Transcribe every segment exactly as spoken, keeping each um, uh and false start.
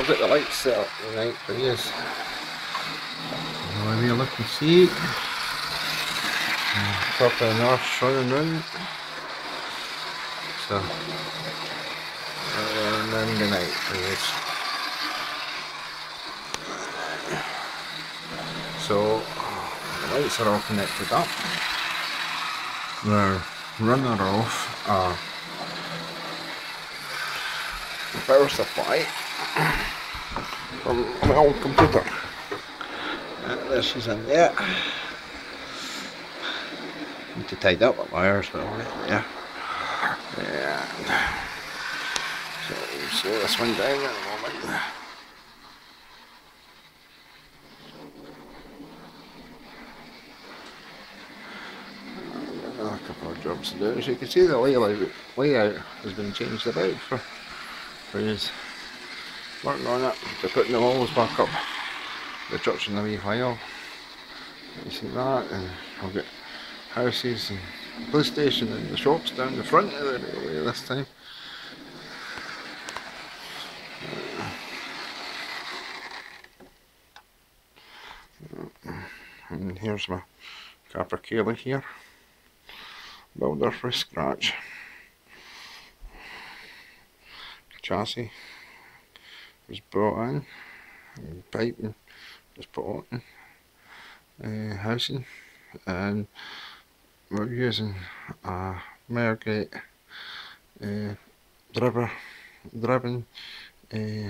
I've got the lights set up tonight for you. Have a look and see. Top of the north shining round. So, and then the night for you. So, the lights are all connected up. They're running off uh, the power supply from my old computer. Uh, there she's in there. Need to tidy up the wires, but all right there. Yeah. So we'll slow this one down in a moment. A couple of jobs to do. As you can see, the layout, layout has been changed about for, for his working on it. They're putting the walls back up the church in a wee while. You see that, and I've got houses and police station and the shops down the front of the railway this time. And here's my Capercaillie here. Builder for scratch. Chassis was brought in, and piping was put on, uh, housing, and we're using a Margate uh, driver, driven. Uh,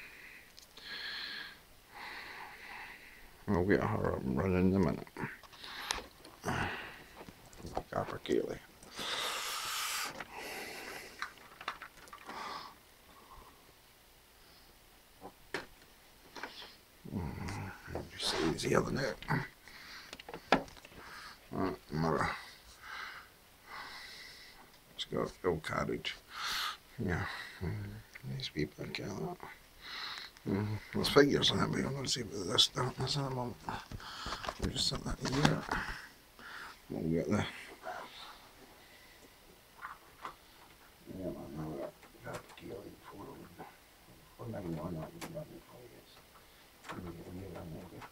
I'll get her up and running in a minute. Capercaillie. Just easier than that. Uh, mirror. It's got a full carriage. Yeah. Nice wee bit of that. Mm, there's figures on it, but I'm going to see what this darkness in a moment. We'll just set that here. We'll get the yeah, man, now we've got Capercaillie four ninety-one, that would be running for years. And we get a new one there.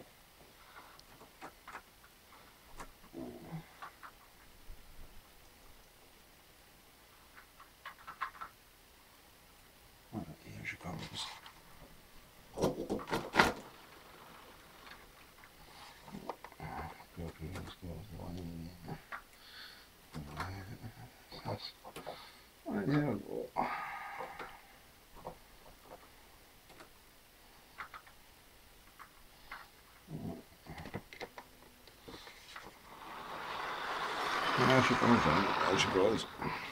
Alright, here she comes. Right, there we go. There she comes in, there she goes.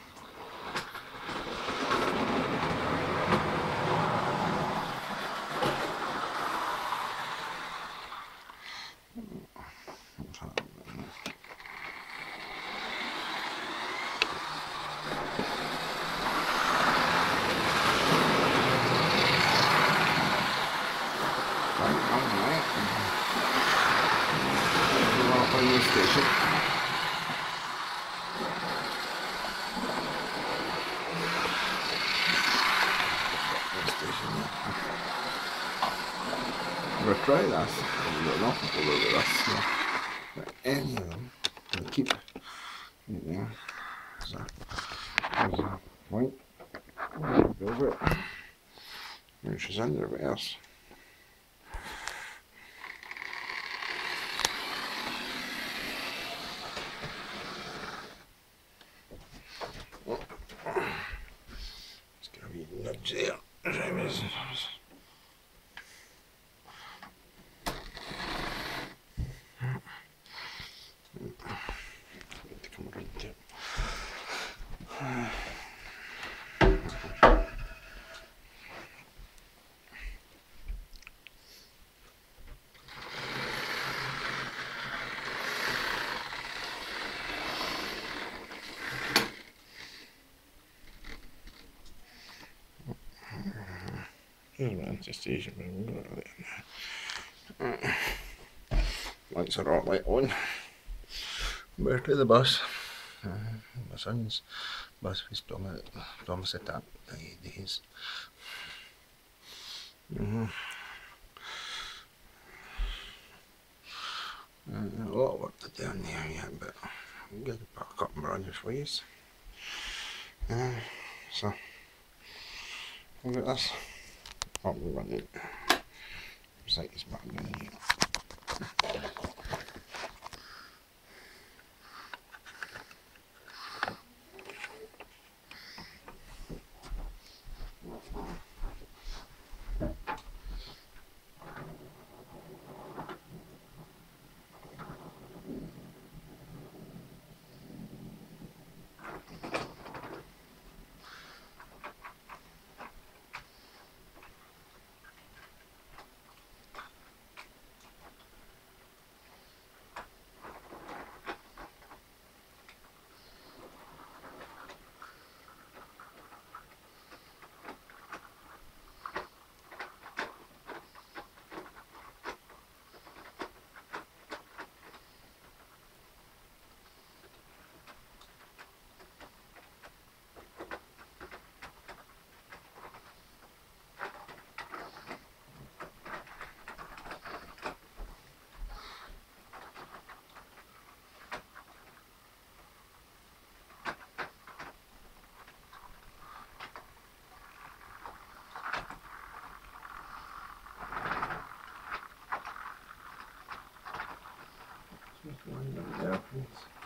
Station. We'll try that. We've got enough people over this. So but any of them, we'll keep it there. So there's a point. Go over it. And she's in the reverse. Nudge there. There it is. Need to come around it. Here's the station, but we'll go there. Lights are all light on. We're to the bus. Uh, my son's bus was promised at that days. Mm-hmm. Uh, a lot of work to do in there yet, but I'll get it back up and running for you. Uh, so, look at this. Up and running. Sights back in here. There, please.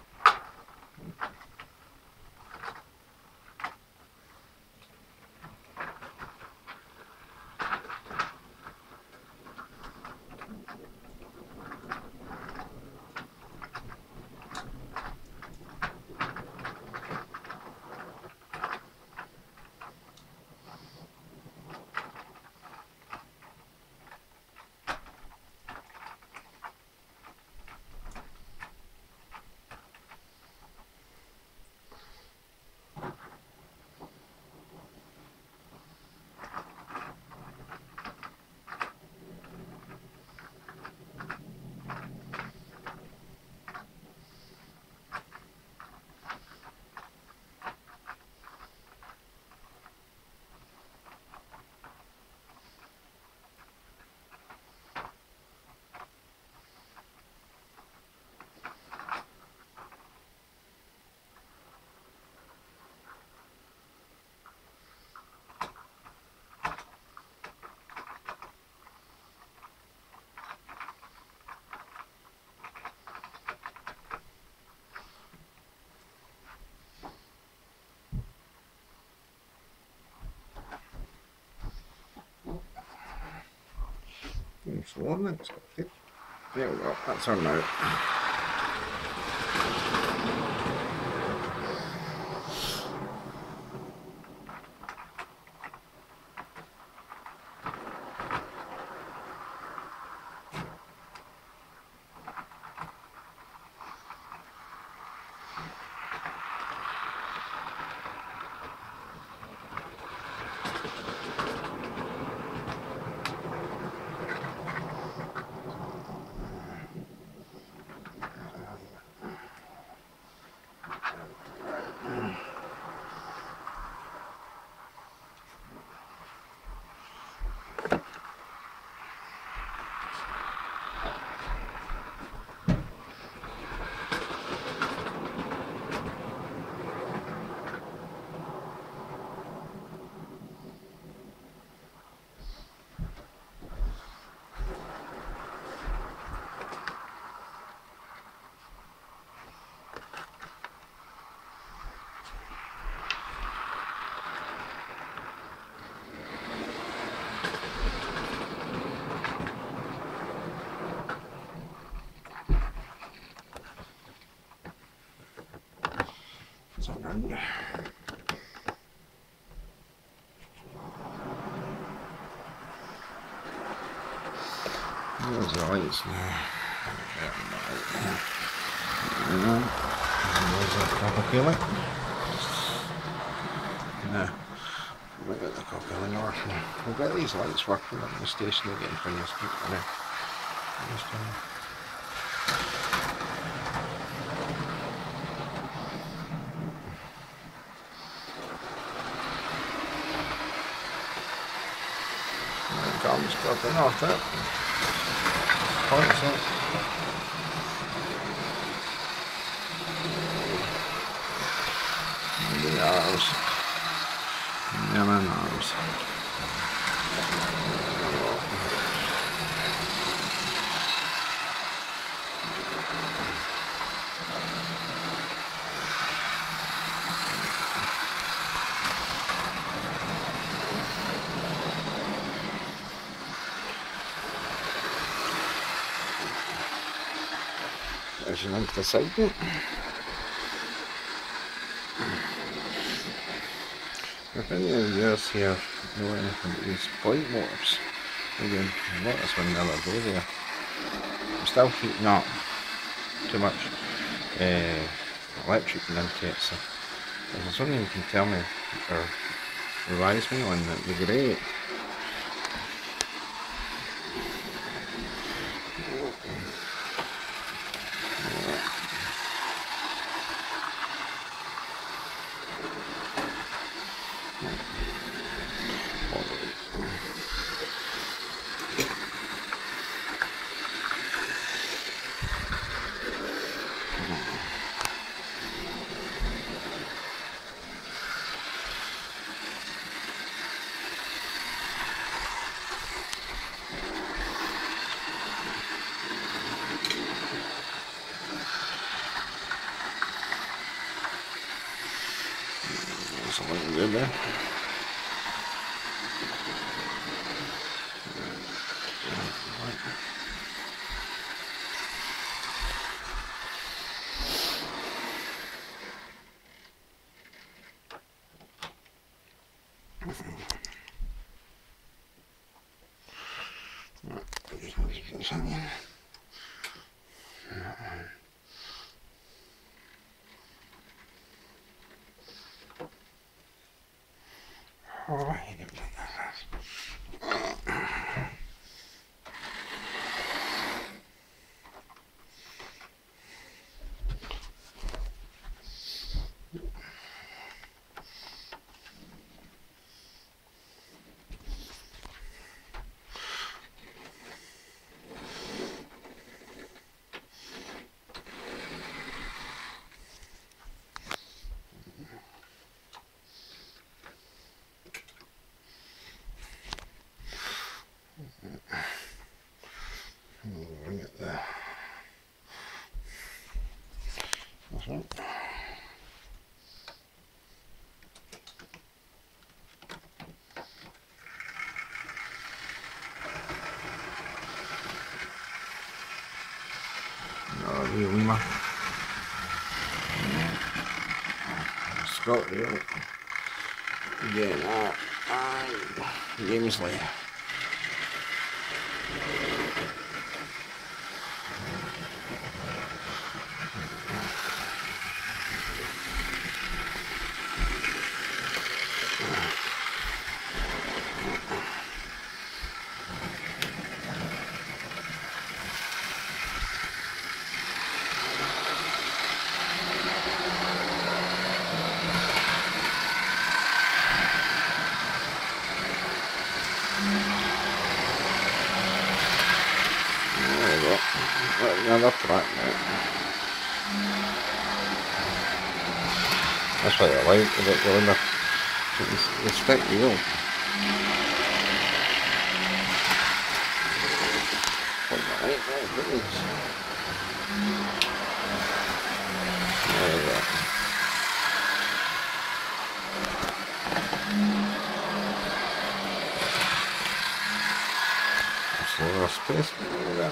Four minutes. There we go. That's our note. It's all done. There's the lights now. There's a copper killer. Now, we'll get the copper killer north. We'll get these lights working on the station again for you. Come Got enough there. Points up. The arms. Yeah, man, arms. There's an into the side bit. If any of the viewers here know anything about these point motors, again, notice one the other day there. I'm still heating up too much uh, electric into it, so if there's something you can tell me or advise me on, that'd be great. There's something good there. All right. Bring it there. That's right. Another wee Lima. Scott here. Again, that. And James Lee. Another track now. That's what I like about the Lima. It's, it's quite real. Right, right, right. There we go. That's a lot of space. Look at that.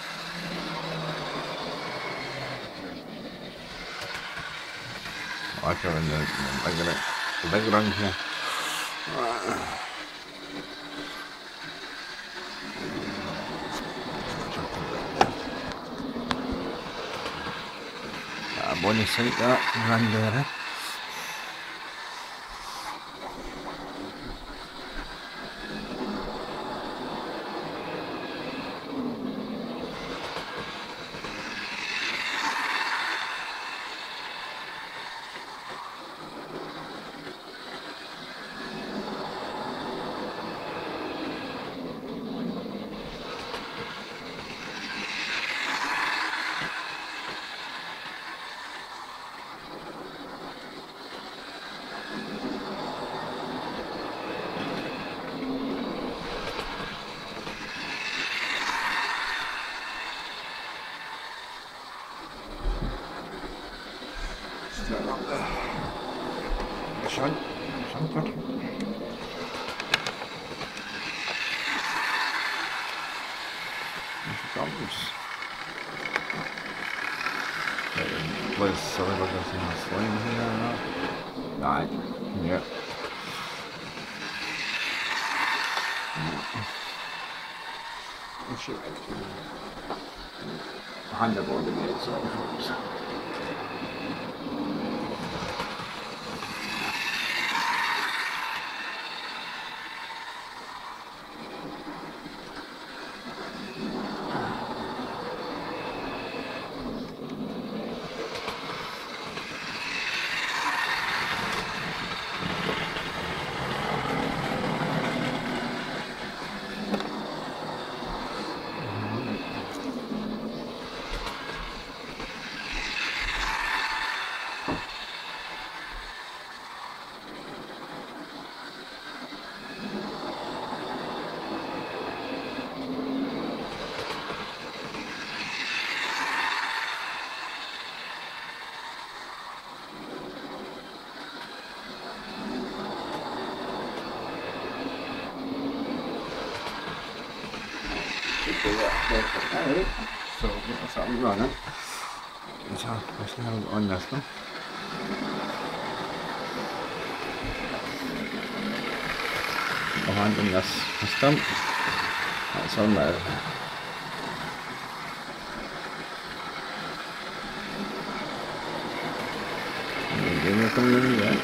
I like her in the, in the big, the big run here. A bonus sight that run there, eh? Set up the, the shunt, shunter. If it comes. Was sorry about this in the slime here or not? Right, yeah. Shoot it. Hand up on the gate, so folks. Alright, so that's how I'm running. So let's now on this one. Behind on this stump. That's on there. And then we're coming in there.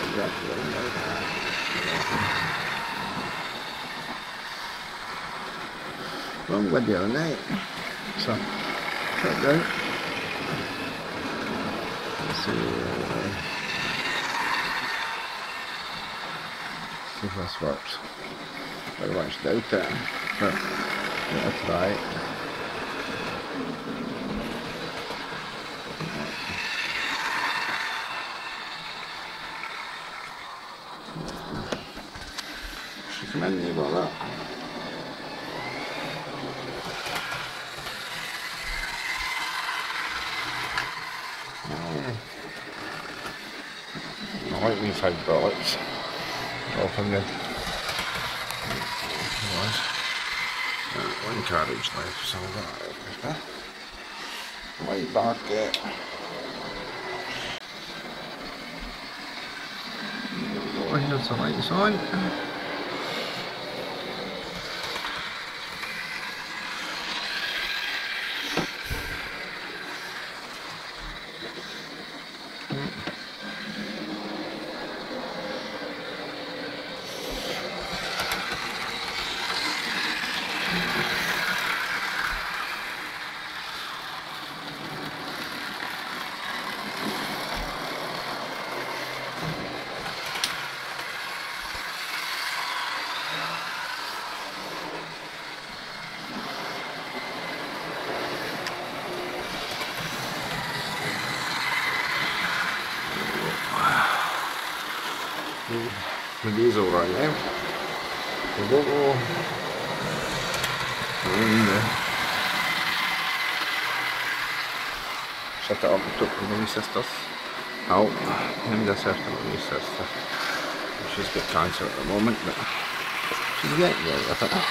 Không có điều này so cut down. So see if this works. Very much doubt it, but let's try it. Should come in about that. I like these hydraulics. Open the one carriage left, so that light back there. Oh, here's the lights on. The diesel right now. The bottle and uh, shut it up and took the mini sisters out. Named this after my mini sister. She's got cancer at the moment, but she's getting there with it.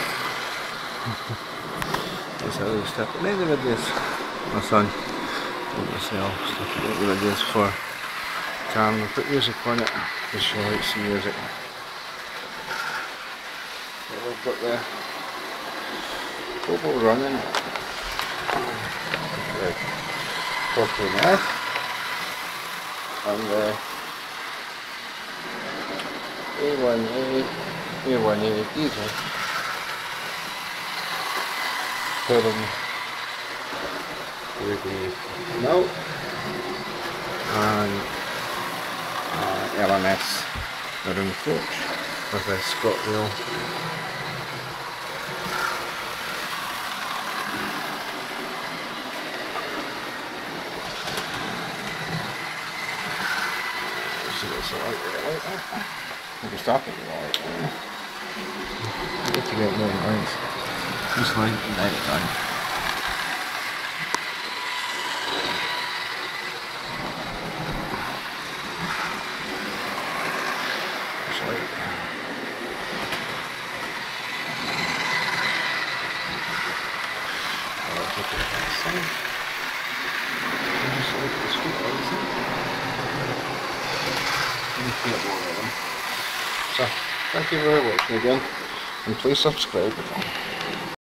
That's how we start to make the videos. My son and myself start to make the videos for Karen. We put music on it. Just show like some music. So we've got the GoPro running. The fourteen F and the A one A, A one A diesel. Put them with the mount and Uh, L M S around coach with a Scott wheel. So it's like that. You can stop it right there. You get to get more lines. Just like night time. Same. And just look at the street lights. You can get more of them. So, thank you for watching again, and please subscribe.